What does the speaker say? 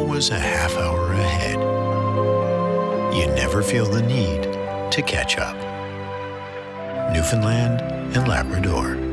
always a half hour ahead. You never feel the need to catch up. Newfoundland and Labrador.